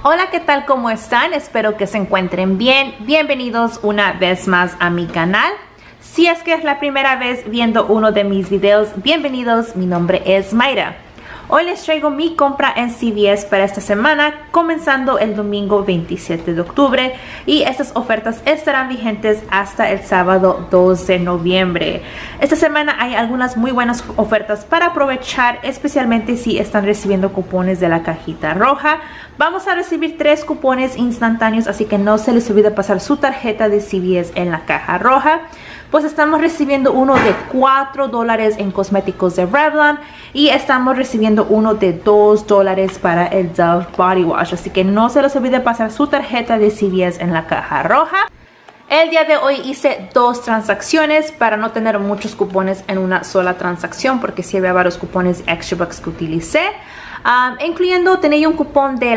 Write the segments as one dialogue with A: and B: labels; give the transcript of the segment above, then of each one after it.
A: Hola, ¿qué tal? ¿Cómo están? Espero que se encuentren bien. Bienvenidos una vez más a mi canal. Si es que es la primera vez viendo uno de mis videos, bienvenidos. Mi nombre es Mayra. Hoy les traigo mi compra en CVS para esta semana, comenzando el domingo 27 de octubre, y estas ofertas estarán vigentes hasta el sábado 2 de noviembre. Esta semana hay algunas muy buenas ofertas para aprovechar, especialmente si están recibiendo cupones de la cajita roja. Vamos a recibir 3 cupones instantáneos, así que no se les olvide pasar su tarjeta de CVS en la caja roja. Pues estamos recibiendo uno de $4 en cosméticos de Revlon y estamos recibiendo uno de $2 para el Dove Body Wash. Así que no se les olvide pasar su tarjeta de CVS en la caja roja. El día de hoy hice 2 transacciones para no tener muchos cupones en una sola transacción, porque sí había varios cupones extra bucks que utilicé. Incluyendo tenía un cupón de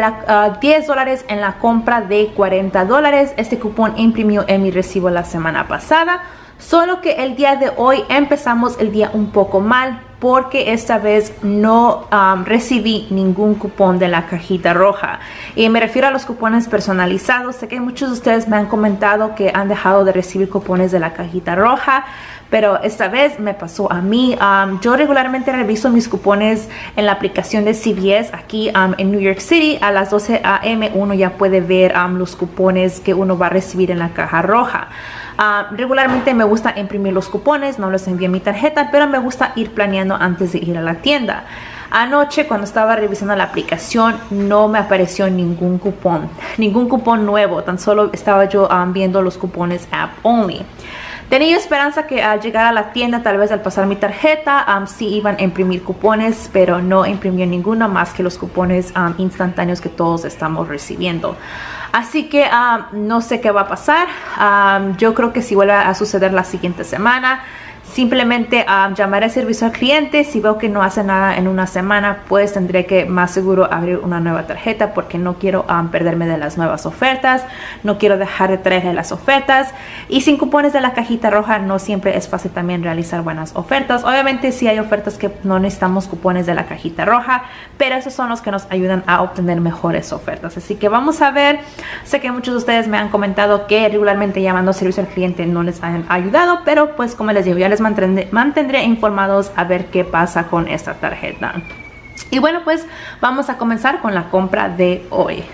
A: $10 en la compra de $40. Este cupón imprimió en mi recibo la semana pasada. Solo que el día de hoy empezamos el día un poco mal, porque esta vez no recibí ningún cupón de la cajita roja. Y me refiero a los cupones personalizados. Sé que muchos de ustedes me han comentado que han dejado de recibir cupones de la cajita roja, pero esta vez me pasó a mí. Yo regularmente reviso mis cupones en la aplicación de CVS aquí en New York City. A las 12 a.m. uno ya puede ver los cupones que uno va a recibir en la caja roja. Regularmente me gusta imprimir los cupones, no los envío en mi tarjeta, pero me gusta ir planeando antes de ir a la tienda. Anoche, cuando estaba revisando la aplicación, no me apareció ningún cupón nuevo. Tan solo estaba yo viendo los cupones app only. Tenía esperanza que al llegar a la tienda, tal vez al pasar mi tarjeta, sí iban a imprimir cupones, pero no imprimió ninguno más que los cupones instantáneos que todos estamos recibiendo. Así que no sé qué va a pasar. Yo creo que si vuelve a suceder la siguiente semana, simplemente llamaré al servicio al cliente. Si veo que no hace nada en una semana, pues tendré que más seguro abrir una nueva tarjeta, porque no quiero perderme de las nuevas ofertas. No quiero dejar de traerle las ofertas. Y sin cupones de la cajita roja no siempre es fácil también realizar buenas ofertas. Obviamente sí hay ofertas que no necesitamos cupones de la cajita roja, pero esos son los que nos ayudan a obtener mejores ofertas. Así que vamos a ver. Sé que muchos de ustedes me han comentado que regularmente llamando al servicio al cliente no les han ayudado, pero pues como les digo, ya les mantendré informados a ver qué pasa con esta tarjeta. Y bueno, pues vamos a comenzar con la compra de hoy.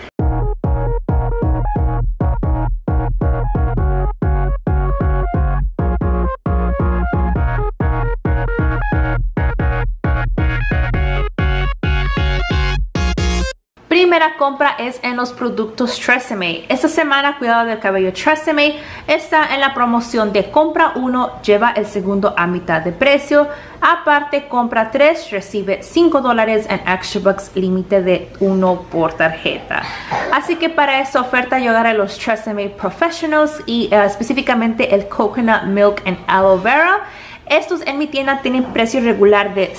A: Primera compra es en los productos TRESemmé. Esta semana Cuidado del Cabello TRESemmé está en la promoción de compra 1, lleva el segundo a mitad de precio. Aparte, compra 3, recibe $5 en extra bucks, límite de 1 por tarjeta. Así que para esta oferta yo agarré los TRESemmé Professionals y específicamente el Coconut Milk and Aloe Vera. Estos en mi tienda tienen precio regular de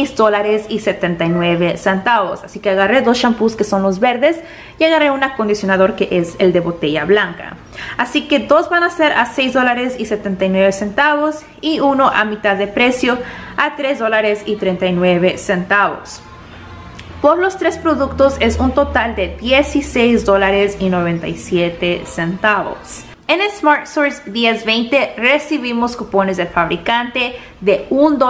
A: $6.79. Así que agarré 2 shampoos que son los verdes y agarré un acondicionador que es el de botella blanca. Así que 2 van a ser a $6.79 y uno a mitad de precio a $3.39. Por los 3 productos es un total de $16.97. En el Smart Source 1020 recibimos cupones del fabricante de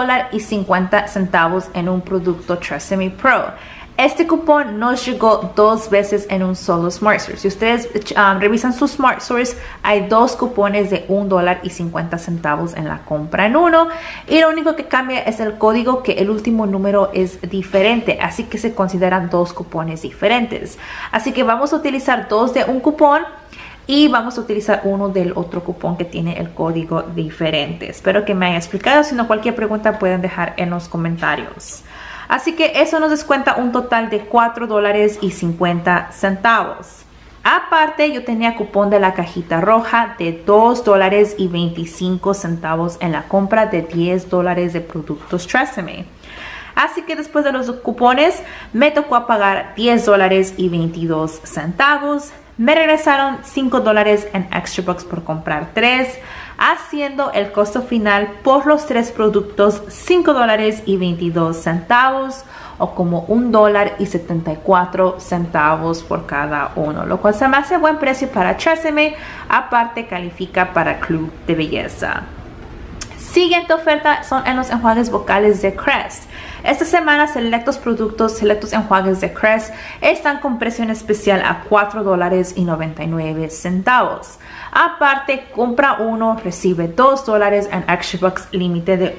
A: $1.50 en un producto TRESemmé Pro. Este cupón nos llegó 2 veces en un solo Smart Source. Si ustedes revisan su Smart Source, hay 2 cupones de $1.50 en la compra en uno. Y lo único que cambia es el código, que el último número es diferente. Así que se consideran 2 cupones diferentes. Así que vamos a utilizar 2 de un cupón y vamos a utilizar uno del otro cupón que tiene el código diferente. Espero que me haya explicado. Si no, cualquier pregunta pueden dejar en los comentarios. Así que eso nos descuenta un total de $4.50. Aparte, yo tenía cupón de la cajita roja de $2.25 en la compra de $10 de productos TRESemmé. Así que después de los cupones me tocó pagar $10.22. Me regresaron $5 en extra bucks por comprar 3, haciendo el costo final por los 3 productos $5.22. o como $1.74 por cada uno, lo cual se me hace buen precio para Tresemme. Aparte califica para Club de Belleza. Siguiente oferta son en los enjuagues vocales de Crest. Esta semana selectos enjuagues de Crest están con precio en especial a $4.99. Aparte, compra uno, recibe $2 en Extra Bucks, límite de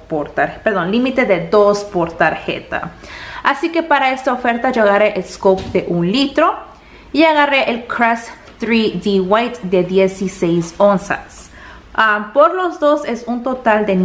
A: dos por tarjeta. Así que para esta oferta yo agarré el scope de 1 litro y agarré el Crest 3D White de 16 onzas. Por los dos es un total de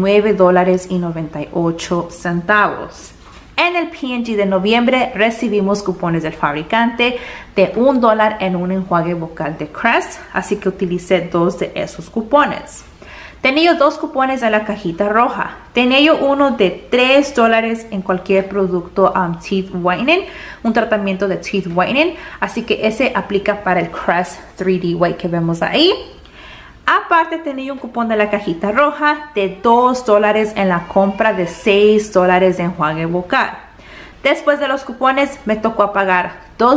A: $9.98. En el P&G de noviembre recibimos cupones del fabricante de $1 en un enjuague vocal de Crest, así que utilicé 2 de esos cupones. Tenía 2 cupones en la cajita roja. Tenía uno de $3 en cualquier producto Teeth Whitening, un tratamiento de Teeth Whitening, así que ese aplica para el Crest 3D White que vemos ahí. Aparte tenía un cupón de la cajita roja de $2 en la compra de $6 de enjuague vocal. Después de los cupones me tocó pagar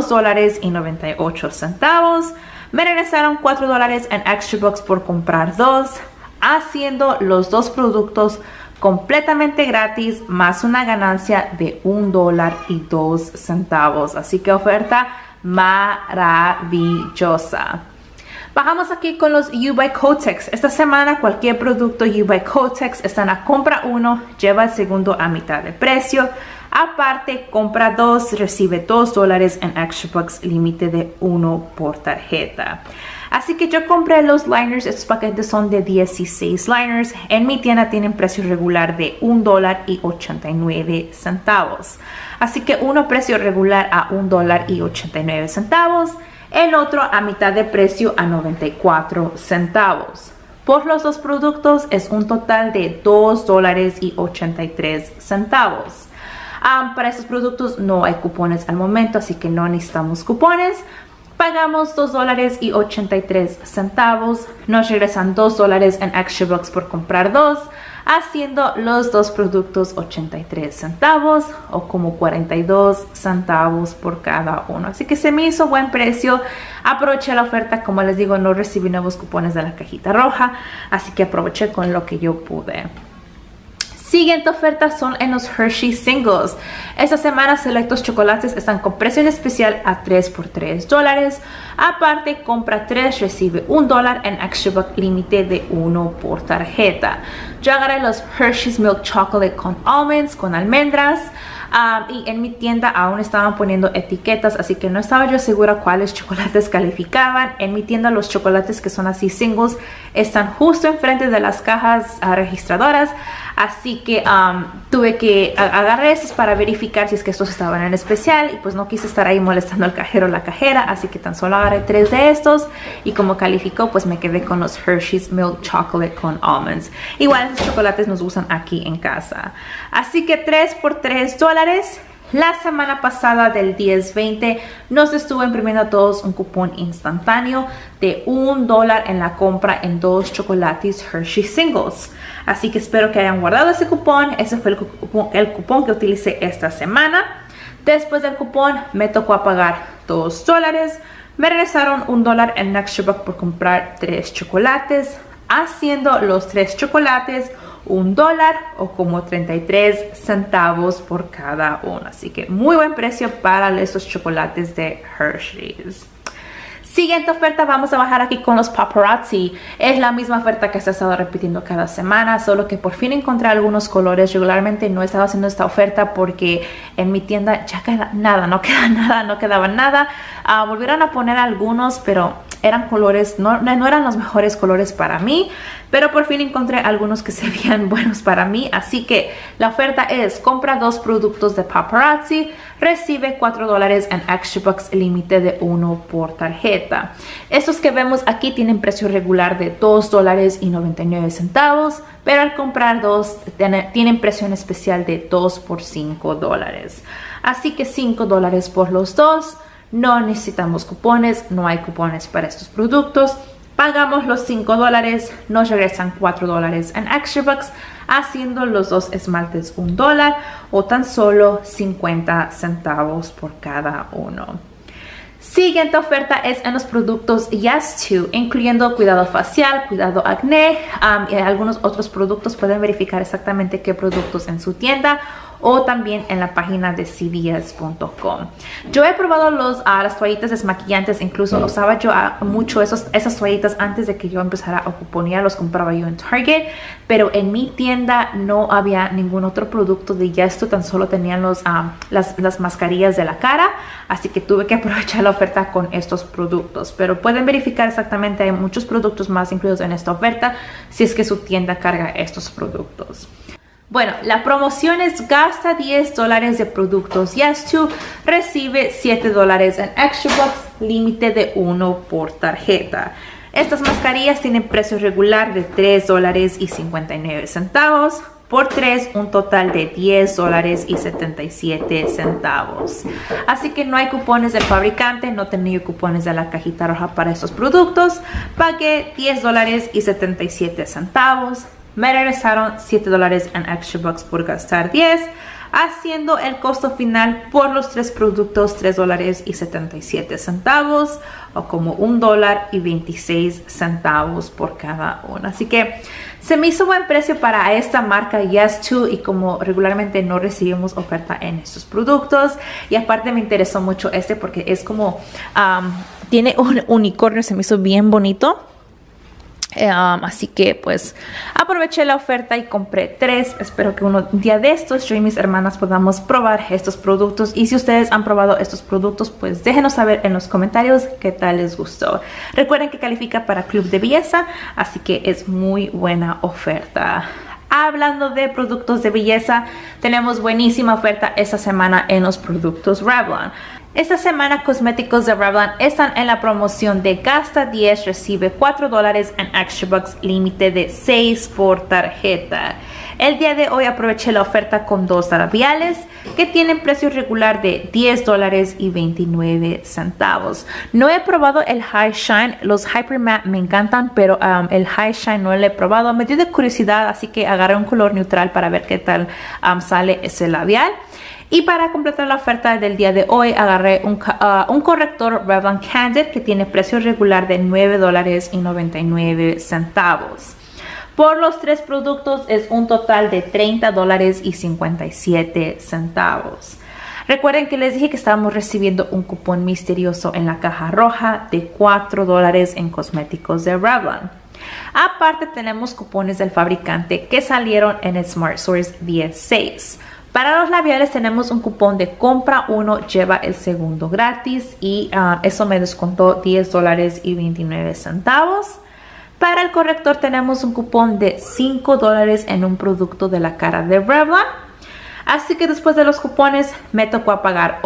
A: $2.98. Me regresaron $4 en Extra Bucks por comprar 2, haciendo los 2 productos completamente gratis, más una ganancia de $1.02. Así que oferta maravillosa. Bajamos aquí con los U by Kotex. Esta semana cualquier producto U by Kotex está en la compra 1, lleva el segundo a mitad de precio. Aparte, compra 2, recibe $2 en Extra Bucks, límite de 1 por tarjeta. Así que yo compré los liners, estos paquetes son de 16 liners. En mi tienda tienen precio regular de $1.89. Así que uno precio regular a $1.89. El otro a mitad de precio a 94 centavos. Por los 2 productos es un total de $2.83. Para estos productos no hay cupones al momento, así que no necesitamos cupones. Pagamos $2.83. Nos regresan $2 en Extra Bucks por comprar 2, haciendo los 2 productos 83 centavos o como 42 centavos por cada uno. Así que se me hizo buen precio. Aproveché la oferta, como les digo, no recibí nuevos cupones de la cajita roja, así que aproveché con lo que yo pude. Siguiente oferta son en los Hershey Singles. Esta semana selectos chocolates están con precio en especial a 3 por $3. Aparte, compra 3, recibe $1 en Extra Buck, límite de 1 por tarjeta. Yo agarré los Hershey's Milk Chocolate con almonds, con almendras. Y en mi tienda aún estaban poniendo etiquetas, así que no estaba yo segura cuáles chocolates calificaban. En mi tienda los chocolates que son así singles están justo enfrente de las cajas registradoras, así que tuve que agarrar estos para verificar si es que estos estaban en especial, y pues no quise estar ahí molestando al cajero o la cajera, así que tan solo agarré 3 de estos, y como calificó pues me quedé con los Hershey's Milk Chocolate con almonds. Igual esos chocolates nos usan aquí en casa, así que 3 por $3. La semana pasada del 10-20 nos estuvo imprimiendo a todos un cupón instantáneo de $1 en la compra en 2 chocolates Hershey Singles. Así que espero que hayan guardado ese cupón. Ese fue el cupón que utilicé esta semana. Después del cupón me tocó pagar $2. Me regresaron $1 en Extra Buck por comprar 3 chocolates, haciendo los 3 chocolates $1 o como 33 centavos por cada uno. Así que muy buen precio para estos chocolates de Hershey's. Siguiente oferta, vamos a bajar aquí con los paparazzi. Es la misma oferta que se ha estado repitiendo cada semana, solo que por fin encontré algunos colores. Regularmente no estaba haciendo esta oferta porque en mi tienda ya queda nada, no quedaba nada. Volvieron a poner algunos, pero eran colores, no eran los mejores colores para mí, pero por fin encontré algunos que se veían buenos para mí. Así que la oferta es: compra 2 productos de paparazzi, recibe $4 en Extra Bucks, límite de 1 por tarjeta. Estos que vemos aquí tienen precio regular de $2.99, pero al comprar 2 tienen precio en especial de 2 por $5. Así que $5 por los 2. No necesitamos cupones, no hay cupones para estos productos, Pagamos los $5, nos regresan $4 en extra bucks, haciendo los dos esmaltes $1 o tan solo 50 centavos por cada uno. Siguiente oferta es en los productos Yes2, incluyendo cuidado facial, cuidado acné y algunos otros productos. Pueden verificar exactamente qué productos en su tienda o también en la página de cvs.com. Yo he probado las toallitas desmaquillantes, incluso usaba yo mucho esas toallitas antes de que yo empezara a cuponear, los compraba yo en Target, pero en mi tienda no había ningún otro producto de Yes2, tan solo tenían las mascarillas de la cara, así que tuve que aprovechar la oferta con estos productos, pero pueden verificar exactamente, hay muchos productos más incluidos en esta oferta si es que su tienda carga estos productos. Bueno, la promoción es gasta $10 de productos Yes2, recibe $7 en extra bucks, límite de 1 por tarjeta. Estas mascarillas tienen precio regular de $3.59. Por 3, un total de $10.77. Así que no hay cupones del fabricante, no tenía cupones de la cajita roja para estos productos. Pagué $10.77. Me regresaron $7 en extra bucks por gastar 10, haciendo el costo final por los 3 productos $3.77 o como $1.26 por cada uno. Así que se me hizo buen precio para esta marca Yes2, y como regularmente no recibimos oferta en estos productos, y aparte me interesó mucho porque es como tiene un unicornio, se me hizo bien bonito. Así que pues aproveché la oferta y compré 3. Espero que un día de estos yo y mis hermanas podamos probar estos productos, y si ustedes han probado estos productos, pues déjenos saber en los comentarios qué tal les gustó. Recuerden que califica para Club de Belleza, así que es muy buena oferta. Hablando de productos de belleza, tenemos buenísima oferta esta semana en los productos Revlon. Esta semana cosméticos de Revlon están en la promoción de gasta 10, recibe $4 en extra bucks, límite de 6 por tarjeta. El día de hoy aproveché la oferta con 2 labiales que tienen precio regular de $10.29. No he probado el High Shine, los Hyper Matte me encantan, pero el High Shine no lo he probado. Me dio de curiosidad, así que agarré un color neutral para ver qué tal sale ese labial. Y para completar la oferta del día de hoy, agarré un corrector Revlon Candid que tiene precio regular de $9.99. Por los 3 productos es un total de $30.57. Recuerden que les dije que estábamos recibiendo un cupón misterioso en la caja roja de $4 en cosméticos de Revlon. Aparte tenemos cupones del fabricante que salieron en el Smart Source 16. Para los labiales tenemos un cupón de compra 1, lleva el segundo gratis, y eso me descontó $10.29. Para el corrector tenemos un cupón de $5 en un producto de la cara de Revlon. Así que después de los cupones me tocó pagar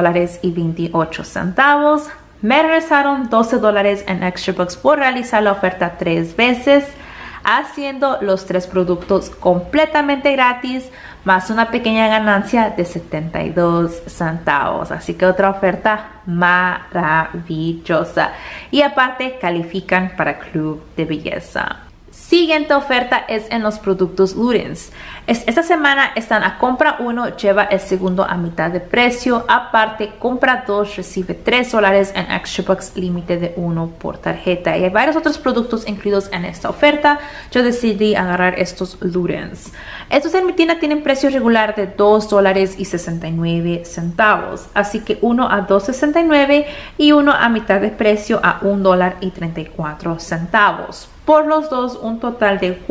A: $11.28. Me regresaron $12 en extra bucks por realizar la oferta 3 veces, haciendo los 3 productos completamente gratis, más una pequeña ganancia de 72 centavos. Así que otra oferta maravillosa. Y aparte califican para Club de Belleza. Siguiente oferta es en los productos Ludens. Esta semana están a compra 1, lleva el segundo a mitad de precio. Aparte, compra 2, recibe $3 en extra bucks, límite de 1 por tarjeta. Y hay varios otros productos incluidos en esta oferta. Yo decidí agarrar estos Ludens. Estos en mi tienda tienen precio regular de $2.69. Así que uno a $2.69 y uno a mitad de precio a $1.34. Por los dos, un total de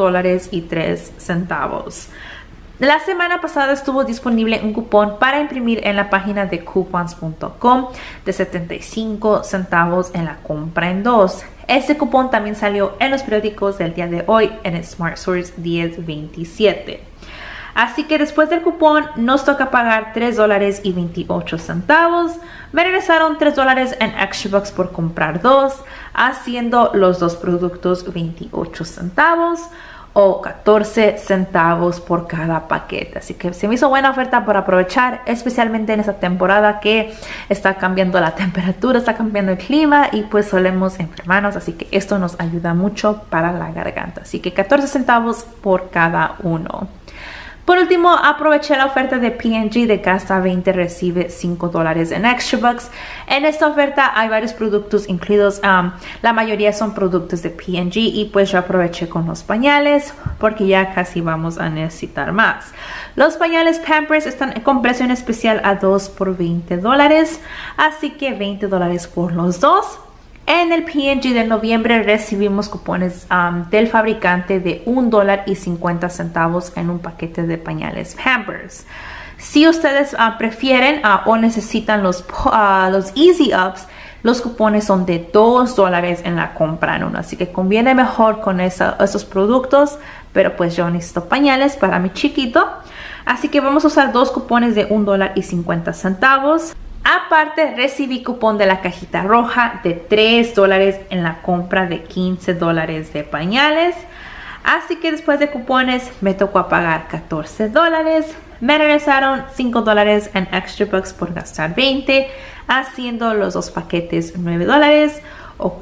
A: $4.03. La semana pasada estuvo disponible un cupón para imprimir en la página de coupons.com de 75 centavos en la compra en 2. Este cupón también salió en los periódicos del día de hoy en el Smart Source 1027. Así que después del cupón nos toca pagar $3.28. Me regresaron $3 en extra bucks por comprar 2, haciendo los 2 productos 28 centavos. o 14 centavos por cada paquete. Así que se me hizo buena oferta para aprovechar, especialmente en esta temporada que está cambiando la temperatura, está cambiando el clima y pues solemos enfermarnos. Así que esto nos ayuda mucho para la garganta. Así que 14 centavos por cada uno. Por último, aproveché la oferta de P&G de gasta 20, recibe $5 en Extra Bucks. En esta oferta hay varios productos incluidos, la mayoría son productos de P&G y pues yo aproveché con los pañales porque ya casi vamos a necesitar más. Los pañales Pampers están con precio en especial a 2 por $20, así que $20 por los dos. En el P&G de noviembre recibimos cupones del fabricante de $1.50 en un paquete de pañales Pampers. Si ustedes prefieren o necesitan los Easy Ups, los cupones son de $2 en la compra en uno. Así que conviene mejor con esos productos, pero pues yo necesito pañales para mi chiquito. Así que vamos a usar dos cupones de $1.50. Aparte, recibí cupón de la cajita roja de $3 en la compra de $15 de pañales. Así que después de cupones me tocó pagar $14. Me regresaron $5 en Extra Bucks por gastar 20, haciendo los dos paquetes $9 o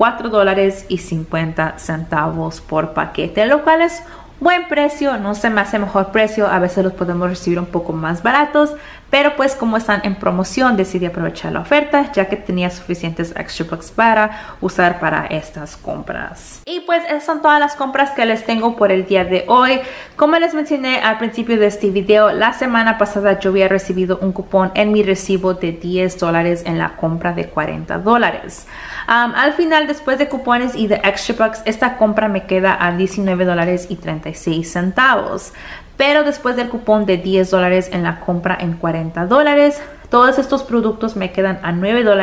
A: $4.50 por paquete, lo cual es buen precio. No se me hace mejor precio, a veces los podemos recibir un poco más baratos, pero pues como están en promoción decidí aprovechar la oferta ya que tenía suficientes Extra Bucks para usar para estas compras. Y pues esas son todas las compras que les tengo por el día de hoy. Como les mencioné al principio de este video, la semana pasada yo había recibido un cupón en mi recibo de $10 en la compra de $40. Al final, después de cupones y de Extra Bucks, esta compra me queda a $19.36. Pero después del cupón de $10 en la compra en $40, todos estos productos me quedan a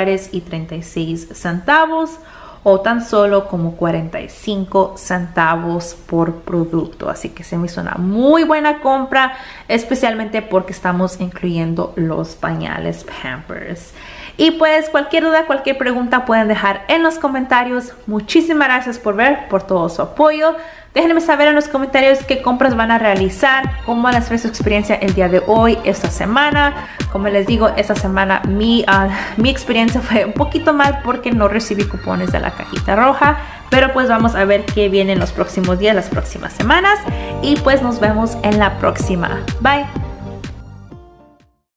A: $9.36 o tan solo como 45 centavos por producto. Así que se me hizo una muy buena compra, especialmente porque estamos incluyendo los pañales Pampers. Y pues cualquier duda, cualquier pregunta pueden dejar en los comentarios. Muchísimas gracias por ver, por todo su apoyo. Déjenme saber en los comentarios qué compras van a realizar, cómo les fue su experiencia el día de hoy, esta semana. Como les digo, esta semana mi experiencia fue un poquito mal porque no recibí cupones de la cajita roja. Pero pues vamos a ver qué viene en los próximos días, las próximas semanas. Y pues nos vemos en la próxima. Bye.